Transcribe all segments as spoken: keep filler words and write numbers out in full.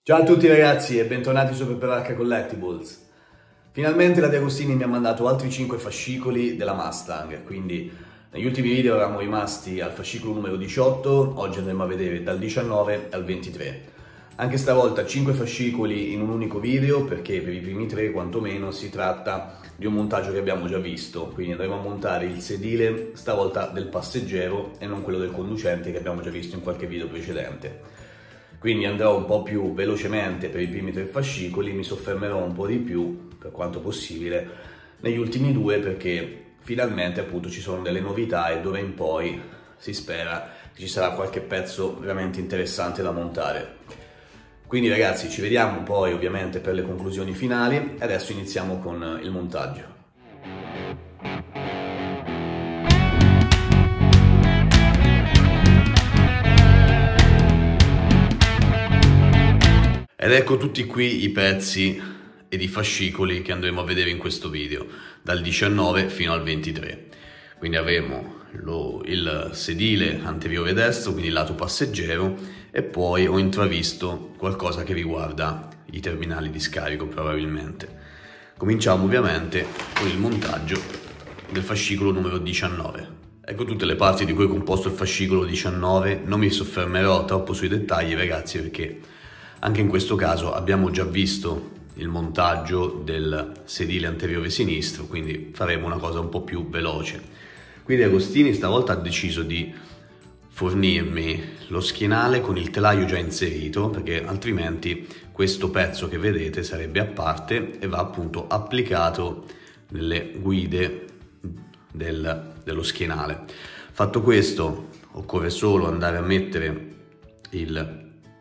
Ciao a tutti ragazzi e bentornati su Peperarca Collectibles. Finalmente la De Agostini mi ha mandato altri cinque fascicoli della Mustang, quindi negli ultimi video eravamo rimasti al fascicolo numero diciotto, oggi andremo a vedere dal diciannove al ventitré. Anche stavolta cinque fascicoli in un unico video perché per i primi tre quantomeno si tratta di un montaggio che abbiamo già visto, quindi andremo a montare il sedile stavolta del passeggero e non quello del conducente che abbiamo già visto in qualche video precedente. Quindi andrò un po' più velocemente per i primi tre fascicoli, mi soffermerò un po' di più, per quanto possibile, negli ultimi due perché finalmente appunto ci sono delle novità e d'ora in poi si spera che ci sarà qualche pezzo veramente interessante da montare. Quindi ragazzi ci vediamo poi ovviamente per le conclusioni finali e adesso iniziamo con il montaggio. Ed ecco tutti qui i pezzi ed i fascicoli che andremo a vedere in questo video, dal diciannove fino al ventitré. Quindi avremo lo, il sedile anteriore destro, quindi il lato passeggero, e poi ho intravisto qualcosa che riguarda i terminali di scarico probabilmente. Cominciamo ovviamente con il montaggio del fascicolo numero diciannove. Ecco tutte le parti di cui è composto il fascicolo diciannove, non mi soffermerò troppo sui dettagli ragazzi perché anche in questo caso abbiamo già visto il montaggio del sedile anteriore sinistro, quindi faremo una cosa un po' più veloce. Qui De Agostini stavolta ha deciso di fornirmi lo schienale con il telaio già inserito, perché altrimenti questo pezzo che vedete sarebbe a parte e va appunto applicato nelle guide del, dello schienale. Fatto questo, occorre solo andare a mettere il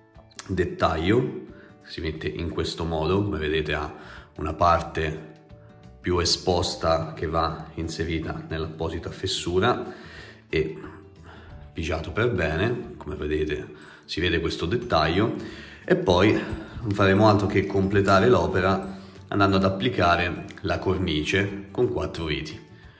dettaglio, si mette in questo modo, come vedete ha una parte più esposta che va inserita nell'apposita fessura e pigiato per bene, come vedete si vede questo dettaglio, e poi non faremo altro che completare l'opera andando ad applicare la cornice con quattro viti.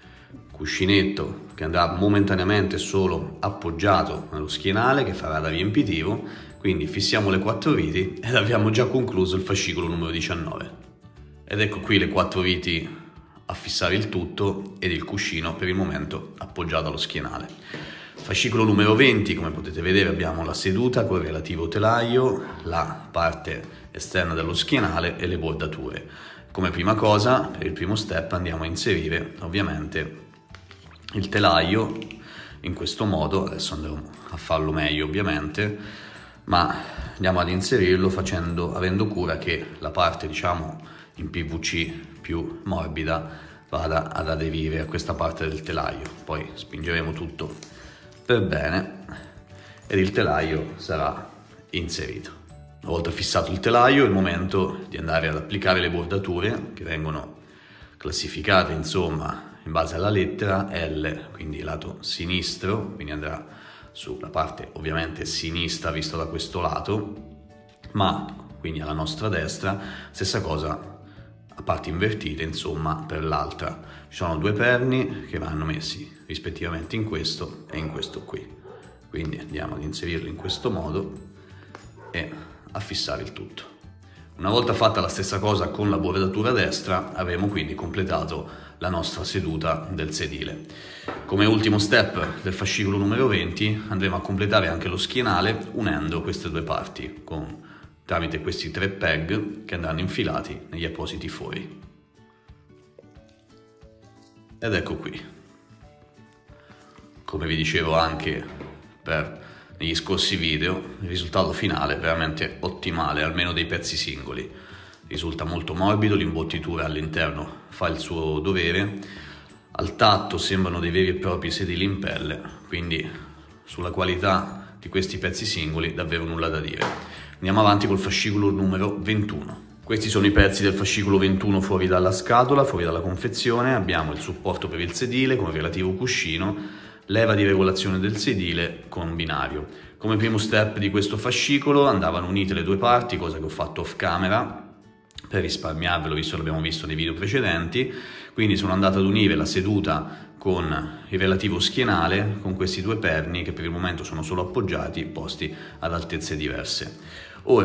Cuscinetto che andrà momentaneamente solo appoggiato nello schienale che farà da riempitivo. Quindi fissiamo le quattro viti ed abbiamo già concluso il fascicolo numero diciannove. Ed ecco qui le quattro viti a fissare il tutto ed il cuscino per il momento appoggiato allo schienale. Fascicolo numero venti, come potete vedere abbiamo la seduta con il relativo telaio, la parte esterna dello schienale e le bordature. Come prima cosa, per il primo step andiamo a inserire ovviamente il telaio in questo modo, adesso andremo a farlo meglio ovviamente, ma andiamo ad inserirlo facendo, avendo cura che la parte diciamo in P V C più morbida vada ad aderire a questa parte del telaio. Poi spingeremo tutto per bene ed il telaio sarà inserito. Una volta fissato il telaio è il momento di andare ad applicare le bordature che vengono classificate insomma in base alla lettera L, quindi lato sinistro, quindi andrà sulla parte ovviamente sinistra visto da questo lato, ma quindi alla nostra destra stessa cosa a parti invertite insomma per l'altra. Ci sono due perni che vanno messi rispettivamente in questo e in questo qui, quindi andiamo ad inserirli in questo modo e a fissare il tutto. Una volta fatta la stessa cosa con la bordatura destra avremo quindi completato la nostra seduta del sedile. Come ultimo step del fascicolo numero venti andremo a completare anche lo schienale unendo queste due parti con, tramite questi tre peg che andranno infilati negli appositi fori. Ed ecco qui, come vi dicevo anche per negli scorsi video, il risultato finale è veramente ottimale, almeno dei pezzi singoli. Risulta molto morbido, l'imbottitura all'interno fa il suo dovere, al tatto sembrano dei veri e propri sedili in pelle, quindi sulla qualità di questi pezzi singoli davvero nulla da dire. Andiamo avanti col fascicolo numero ventuno. Questi sono i pezzi del fascicolo ventuno fuori dalla scatola, fuori dalla confezione. Abbiamo il supporto per il sedile con il relativo cuscino, leva di regolazione del sedile con binario. Come primo step di questo fascicolo andavano unite le due parti, cosa che ho fatto off camera per risparmiarvelo visto che l'abbiamo visto nei video precedenti. Quindi sono andato ad unire la seduta con il relativo schienale con questi due perni che per il momento sono solo appoggiati, posti ad altezze diverse. Ora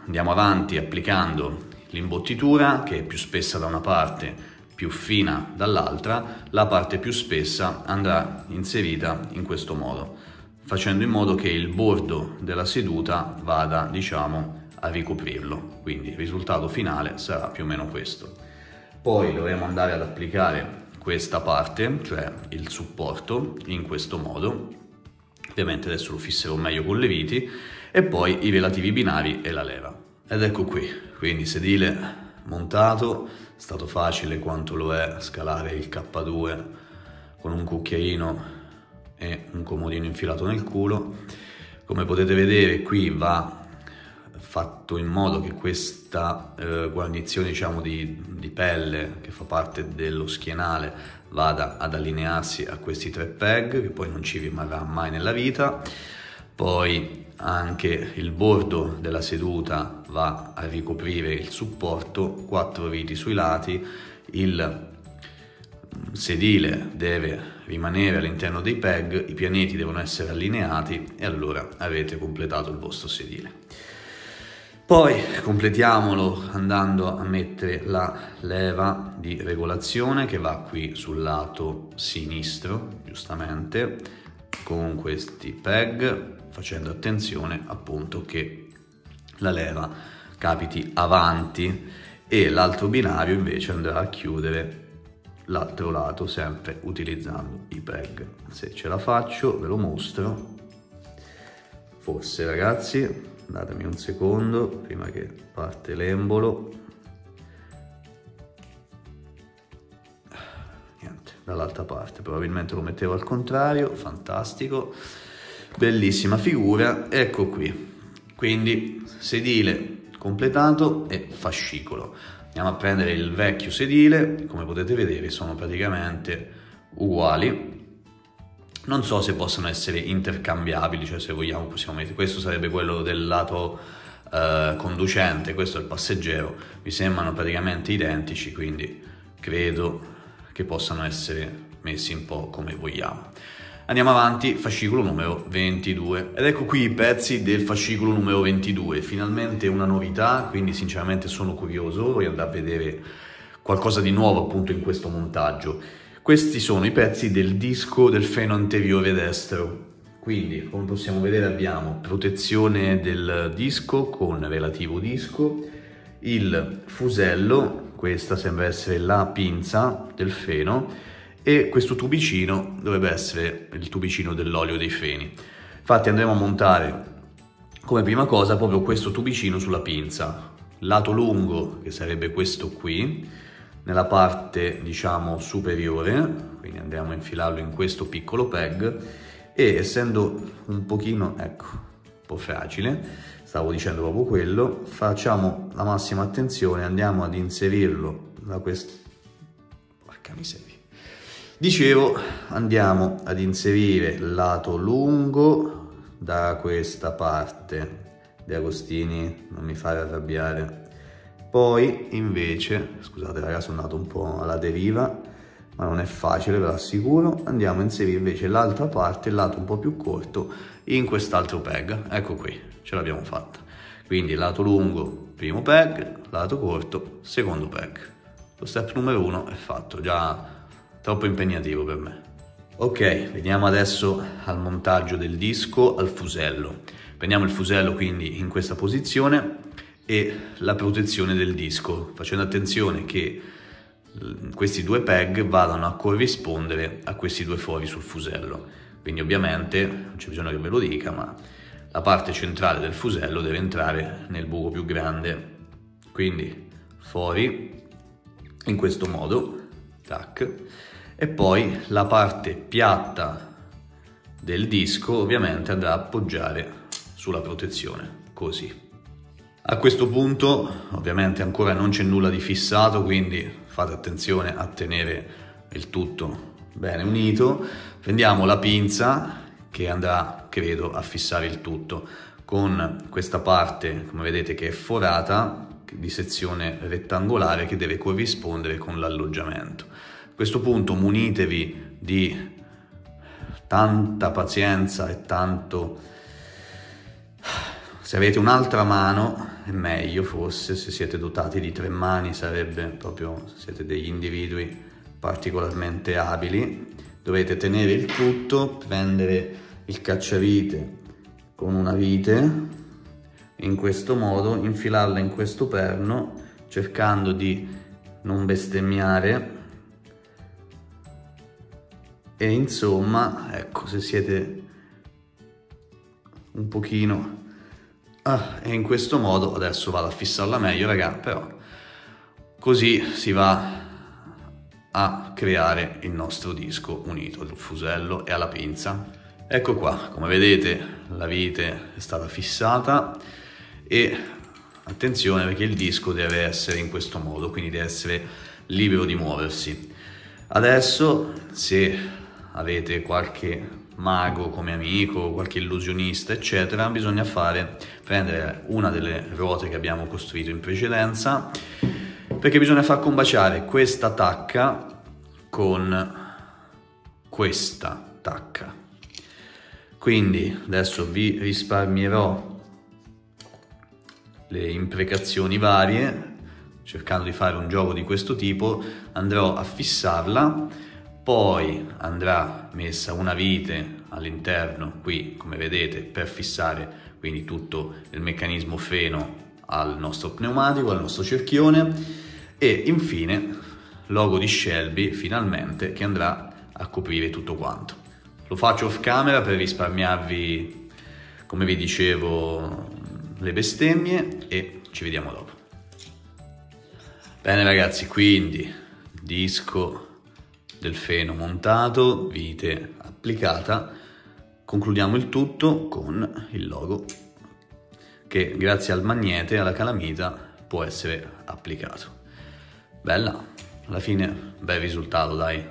andiamo avanti applicando l'imbottitura, che è più spessa da una parte, più fina dall'altra. La parte più spessa andrà inserita in questo modo, facendo in modo che il bordo della seduta vada, diciamo, a ricoprirlo. Quindi il risultato finale sarà più o meno questo. Poi dovremo andare ad applicare questa parte, cioè il supporto, in questo modo. Ovviamente adesso lo fisserò meglio con le viti, e poi i relativi binari e la leva. Ed ecco qui, quindi sedile montato. È stato facile quanto lo è scalare il K due con un cucchiaino e un comodino infilato nel culo. Come potete vedere, qui va fatto in modo che questa eh, guarnizione, diciamo, di, di pelle che fa parte dello schienale vada ad allinearsi a questi tre peg, che poi non ci rimarrà mai nella vita. Poi anche il bordo della seduta va a ricoprire il supporto, quattro viti sui lati, il sedile deve rimanere all'interno dei peg, i pianeti devono essere allineati e allora avete completato il vostro sedile. Poi completiamolo andando a mettere la leva di regolazione, che va qui sul lato sinistro, giustamente, con questi peg, facendo attenzione appunto che la leva capiti avanti, e l'altro binario invece andrà a chiudere l'altro lato, sempre utilizzando i peg. Se ce la faccio ve lo mostro, forse, ragazzi, datemi un secondo prima che parte l'embolo. Niente, dall'altra parte probabilmente lo mettevo al contrario. Fantastico, bellissima figura. Ecco qui, quindi sedile completato e fascicolo. Andiamo a prendere il vecchio sedile. Come potete vedere sono praticamente uguali. Non so se possono essere intercambiabili, cioè se vogliamo possiamo mettere, questo sarebbe quello del lato eh, conducente, questo è il passeggero, mi sembrano praticamente identici, quindi credo che possano essere messi un po' come vogliamo. Andiamo avanti, fascicolo numero ventidue, ed ecco qui i pezzi del fascicolo numero ventidue, finalmente una novità, quindi sinceramente sono curioso, voglio andare a vedere qualcosa di nuovo appunto in questo montaggio. Questi sono i pezzi del disco del freno anteriore destro, quindi come possiamo vedere abbiamo protezione del disco con relativo disco, il fusello, questa sembra essere la pinza del freno, e questo tubicino dovrebbe essere il tubicino dell'olio dei freni. Infatti andremo a montare come prima cosa proprio questo tubicino sulla pinza, lato lungo, che sarebbe questo qui, nella parte, diciamo, superiore, quindi andiamo a infilarlo in questo piccolo peg, e essendo un pochino, ecco, un po' fragile, stavo dicendo proprio quello, facciamo la massima attenzione, andiamo ad inserirlo da questo, porca miseria, dicevo, andiamo ad inserire il lato lungo da questa parte. De Agostini, non mi fare arrabbiare. Poi invece, scusate ragazzi, sono andato un po' alla deriva, ma non è facile, ve lo assicuro. Andiamo a inserire invece l'altra parte, il lato un po' più corto, in quest'altro peg. Ecco qui, ce l'abbiamo fatta. Quindi lato lungo, primo peg, lato corto, secondo peg. Lo step numero uno è fatto, già troppo impegnativo per me. Ok, veniamo adesso al montaggio del disco al fusello. Prendiamo il fusello quindi in questa posizione e la protezione del disco, facendo attenzione che questi due peg vadano a corrispondere a questi due fori sul fusello. Quindi ovviamente, non c'è bisogno che ve lo dica, ma la parte centrale del fusello deve entrare nel buco più grande. Quindi fori in questo modo, tac, e poi la parte piatta del disco ovviamente andrà a appoggiare sulla protezione, così. A questo punto ovviamente ancora non c'è nulla di fissato, quindi fate attenzione a tenere il tutto bene unito. Prendiamo la pinza che andrà, credo, a fissare il tutto con questa parte, come vedete, che è forata, di sezione rettangolare, che deve corrispondere con l'alloggiamento. A questo punto munitevi di tanta pazienza e tanto... Se avete un'altra mano, è meglio forse, se siete dotati di tre mani sarebbe proprio, se siete degli individui particolarmente abili, dovete tenere il tutto, prendere il cacciavite con una vite, in questo modo infilarla in questo perno, cercando di non bestemmiare. E insomma, ecco, se siete un pochino... Ah, e in questo modo, adesso vado a fissarla meglio, raga, però così si va a creare il nostro disco unito al fusello e alla pinza. Ecco qua, come vedete la vite è stata fissata e attenzione perché il disco deve essere in questo modo, quindi deve essere libero di muoversi. Adesso, se avete qualche mago come amico, qualche illusionista eccetera, bisogna fare prendere una delle ruote che abbiamo costruito in precedenza, perché bisogna far combaciare questa tacca con questa tacca. Quindi adesso vi risparmierò le imprecazioni varie, cercando di fare un gioco di questo tipo. Andrò a fissarla, poi andrà messa una vite all'interno qui, come vedete, per fissare quindi tutto il meccanismo freno al nostro pneumatico, al nostro cerchione, e infine logo di Shelby finalmente, che andrà a coprire tutto quanto. Lo faccio off camera per risparmiarvi, come vi dicevo, le bestemmie, e ci vediamo dopo. Bene ragazzi, quindi disco del freno montato, vite applicata, concludiamo il tutto con il logo che grazie al magnete, alla calamita, può essere applicato. Bella, alla fine bel risultato, dai.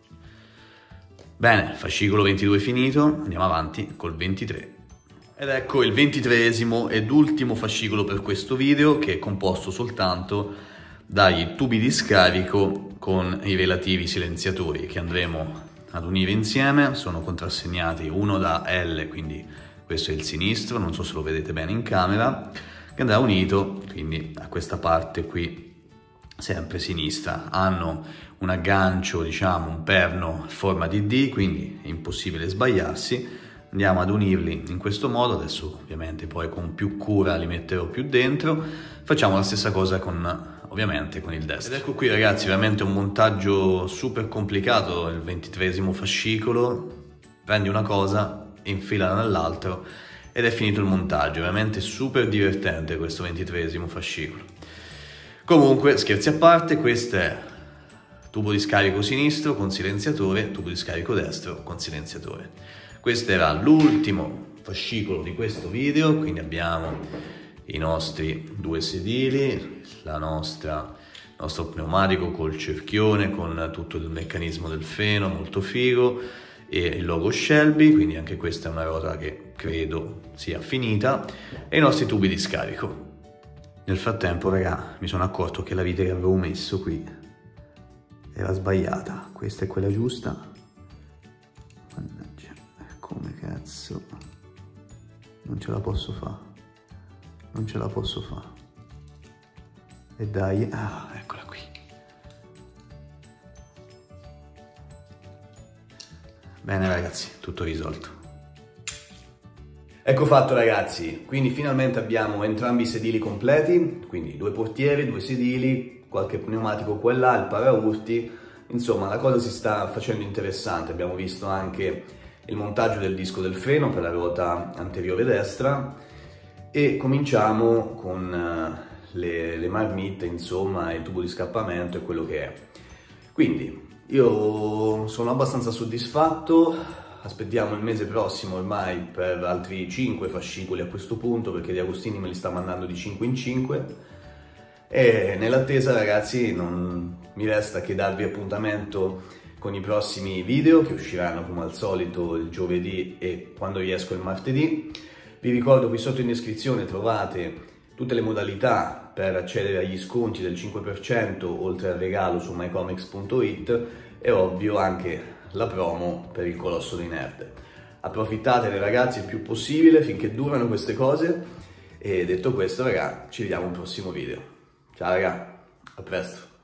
Bene, fascicolo ventidue finito, andiamo avanti col ventitré. Ed ecco il ventitreesimo ed ultimo fascicolo per questo video, che è composto soltanto dai tubi di scarico con i relativi silenziatori che andremo ad unire insieme. Sono contrassegnati uno da L, quindi questo è il sinistro, non so se lo vedete bene in camera, che andrà unito quindi a questa parte qui, sempre sinistra. Hanno un aggancio, diciamo un perno a forma di D, quindi è impossibile sbagliarsi. Andiamo ad unirli in questo modo. Adesso ovviamente poi con più cura li metterò più dentro. Facciamo la stessa cosa con ovviamente con il destro. Ed ecco qui ragazzi, veramente un montaggio super complicato, il ventitreesimo fascicolo. Prendi una cosa, infilala nell'altro ed è finito il montaggio. Veramente super divertente questo ventitreesimo fascicolo. Comunque, scherzi a parte, questo è tubo di scarico sinistro con silenziatore, tubo di scarico destro con silenziatore. Questo era l'ultimo fascicolo di questo video, quindi abbiamo i nostri due sedili, la nostra, il nostro pneumatico col cerchione, con tutto il meccanismo del freno, molto figo, e il logo Shelby, quindi anche questa è una ruota che credo sia finita, e i nostri tubi di scarico. Nel frattempo, raga, mi sono accorto che la vite che avevo messo qui era sbagliata, questa è quella giusta. Mannaggia, come cazzo, non ce la posso fare. Non ce la posso fare. E dai, ah, eccola qui. Bene ragazzi, tutto risolto. Ecco fatto ragazzi, quindi finalmente abbiamo entrambi i sedili completi, quindi due portiere, due sedili, qualche pneumatico qua e là, il paraurti. Insomma, la cosa si sta facendo interessante. Abbiamo visto anche il montaggio del disco del freno per la ruota anteriore destra. E cominciamo con le, le marmitte, insomma, il tubo di scappamento e quello che è. Quindi io sono abbastanza soddisfatto. Aspettiamo il mese prossimo ormai per altri cinque fascicoli a questo punto, perché Di Agostini me li sta mandando di cinque in cinque. E nell'attesa ragazzi non mi resta che darvi appuntamento con i prossimi video che usciranno come al solito il giovedì e quando riesco il martedì. Vi ricordo qui sotto in descrizione trovate tutte le modalità per accedere agli sconti del cinque per cento oltre al regalo su my comics punto it e ovvio anche la promo per il Colosso dei Nerd. Approfittatene ragazzi il più possibile finché durano queste cose E detto questo, raga, ci vediamo al prossimo video. Ciao raga, a presto.